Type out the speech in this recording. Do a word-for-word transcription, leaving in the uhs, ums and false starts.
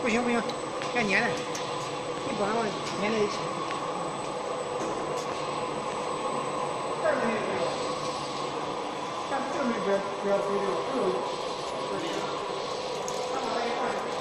不行不行，该粘的，你不能粘在一起。这儿没有，但这里边不要丢掉，这个这里，它把它一放。